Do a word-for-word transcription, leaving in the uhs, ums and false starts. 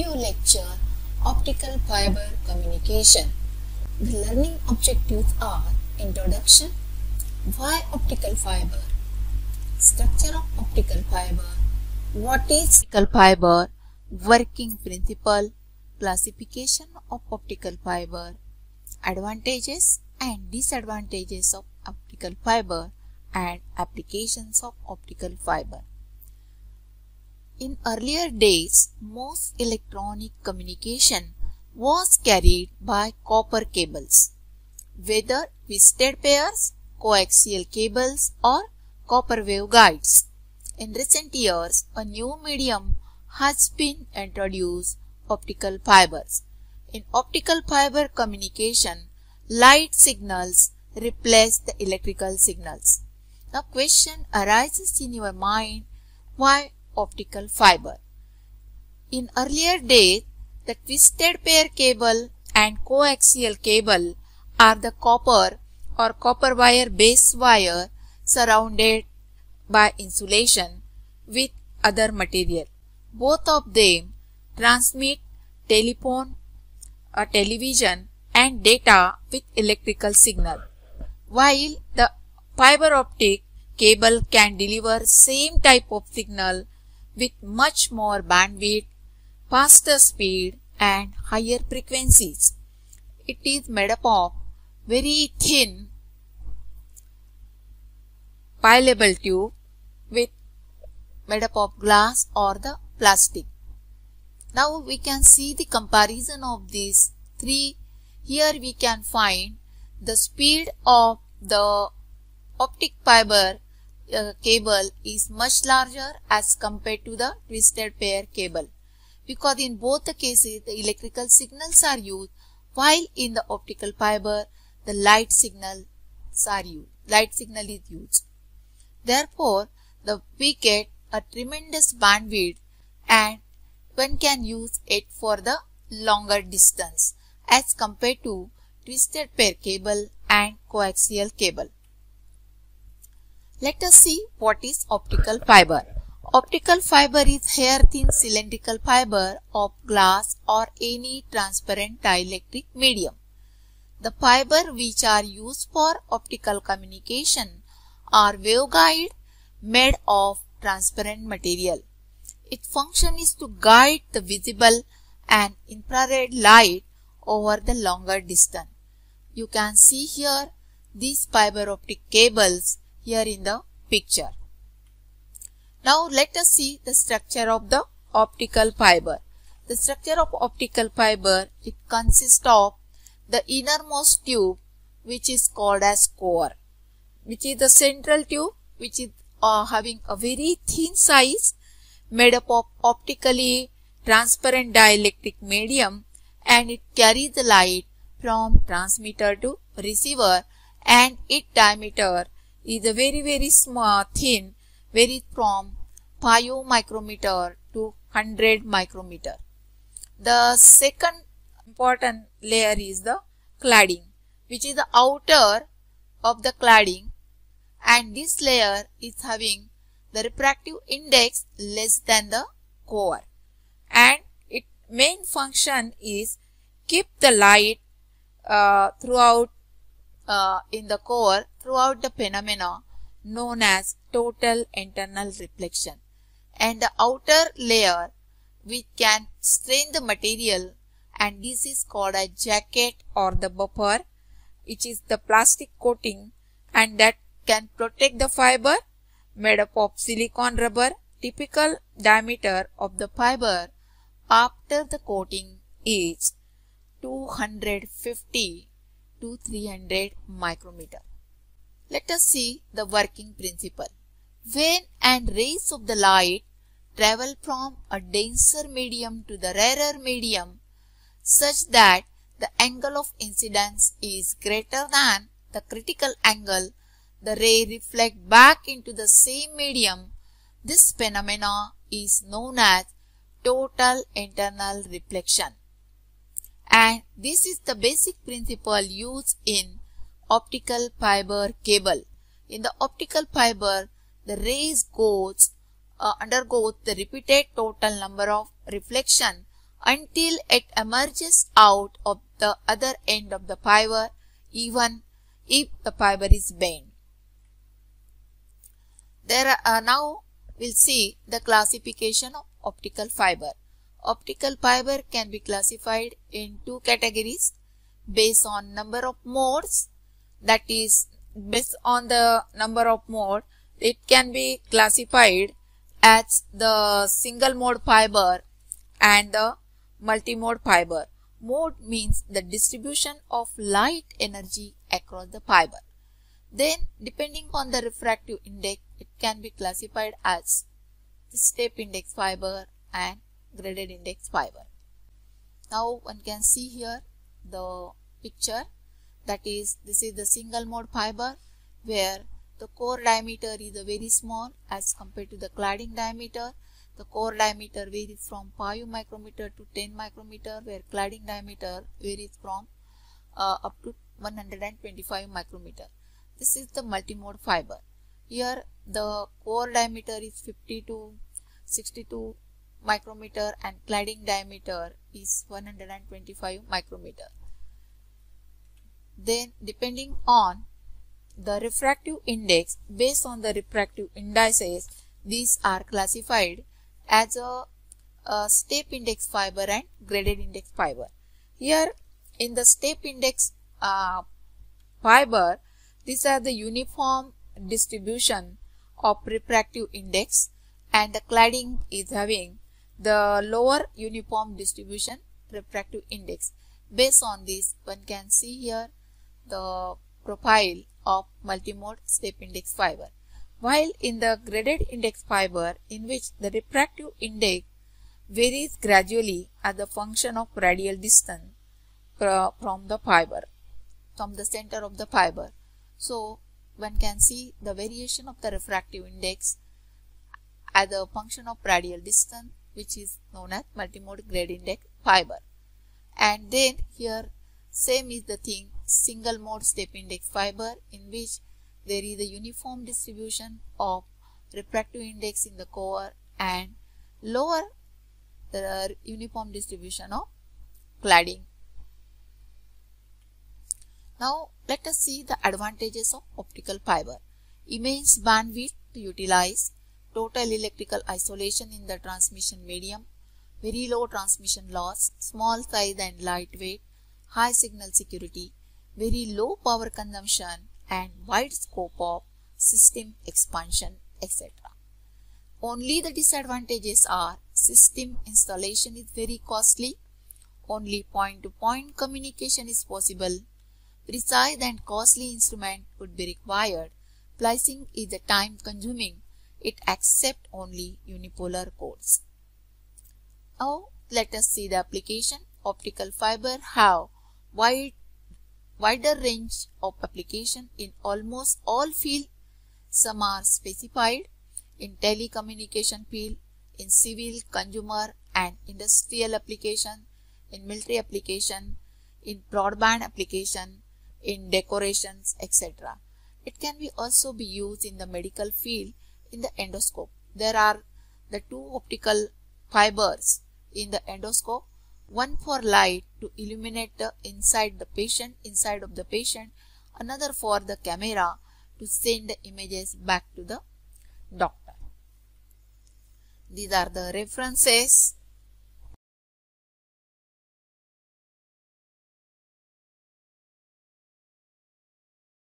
Audio lecture Optical Fiber Communication. The learning objectives are Introduction, why optical fiber, structure of optical fiber, what is optical fiber, working principle, classification of optical fiber, advantages and disadvantages of optical fiber, and applications of optical fiber. In earlier days, most electronic communication was carried by copper cables, whether twisted pairs, coaxial cables, or copper waveguides. In recent years, a new medium has been introduced, optical fibers. In optical fiber communication, light signals replace the electrical signals. The question arises in your mind, why optical fiber? In earlier days, the twisted pair cable and coaxial cable are the copper or copper wire base wire surrounded by insulation with other material. Both of them transmit telephone, uh, television and data with electrical signal, while the fiber optic cable can deliver same type of signal with much more bandwidth, faster speed and higher frequencies. It is made up of very thin pliable tube with made up of glass or the plastic. Now we can see the comparison of these three. Here we can find the speed of the optic fiber uh, cable is much larger as compared to the twisted pair cable, because in both the cases the electrical signals are used, while in the optical fiber the light signals are used. Light signal is used. Therefore, the we get a tremendous bandwidth and one can use it for the longer distance as compared to twisted pair cable and coaxial cable. Let us see what is optical fiber. Optical fiber is hair-thin cylindrical fiber of glass or any transparent dielectric medium. The fiber which are used for optical communication are waveguide made of transparent material. Its function is to guide the visible and infrared light over the longer distance. You can see here these fiber optic cables here in the picture. Now let us see the structure of the optical fiber. The structure of optical fiber, it consists of the innermost tube which is called as core, which is the central tube which is uh, having a very thin size made up of optically transparent dielectric medium, and it carries the light from transmitter to receiver, and its diameter is a very very small thin, very from five micrometer to one hundred micrometer. The second important layer is the cladding, which is the outer of the cladding, and this layer is having the refractive index less than the core, and its main function is keep the light uh, throughout uh, in the core throughout the phenomena known as total internal reflection, and the outer layer which can strain the material, and this is called a jacket or the buffer, which is the plastic coating and that can protect the fiber made up of silicon rubber. Typical diameter of the fiber after the coating is two hundred fifty to three hundred micrometer. Let us see the working principle. When and rays of the light travel from a denser medium to the rarer medium such that the angle of incidence is greater than the critical angle, the ray reflect back into the same medium. This phenomena is known as total internal reflection, and this is the basic principle used in optical fiber cable. In the optical fiber, the rays goes uh, undergoes the repeated total number of reflection until it emerges out of the other end of the fiber, even if the fiber is bent. There are now we'll see the classification of optical fiber. Optical fiber can be classified in two categories based on number of modes. That is, based on the number of mode, it can be classified as the single mode fiber and the multimode fiber. Mode means the distribution of light energy across the fiber. Then, depending on the refractive index, it can be classified as the step index fiber and graded index fiber. Now, one can see here the picture, that is, this is the single mode fiber where the core diameter is very small as compared to the cladding diameter. The core diameter varies from five micrometer to ten micrometer, where cladding diameter varies from uh, up to one hundred twenty-five micrometer. This is the multimode fiber. Here the core diameter is fifty to sixty-two micrometer and cladding diameter is one hundred twenty-five micrometer. Then, depending on the refractive index, based on the refractive indices, these are classified as a, a step index fiber and graded index fiber. Here in the step index uh, fiber, these are the uniform distribution of refractive index, and the cladding is having the lower uniform distribution refractive index. Based on this, one can see here the profile of multimode step index fiber. While in the graded index fiber, in which the refractive index varies gradually as a function of radial distance from the fiber, from the center of the fiber. So, one can see the variation of the refractive index as a function of radial distance, which is known as multimode graded index fiber. And then here same is the thing, single mode step index fiber, in which there is a uniform distribution of refractive index in the core and lower the uniform distribution of cladding. Now let us see the advantages of optical fiber. Immense bandwidth to utilize, total electrical isolation in the transmission medium, very low transmission loss, small size and lightweight, high signal security, very low power consumption, and wide scope of system expansion, et cetera. Only the disadvantages are system installation is very costly, only point-to-point communication is possible, precise and costly instrument would be required, splicing is a time consuming, it accepts only unipolar codes. Now let us see the application. Optical fiber have wide wider range of application in almost all fields. Some are specified in telecommunication field, in civil, consumer and industrial application, in military application, in broadband application, in decorations, et cetera. It can be also be used in the medical field in the endoscope. There are the two optical fibers in the endoscope, one for light to illuminate the inside the patient, inside of the patient, another for the camera to send the images back to the doctor. These are the references.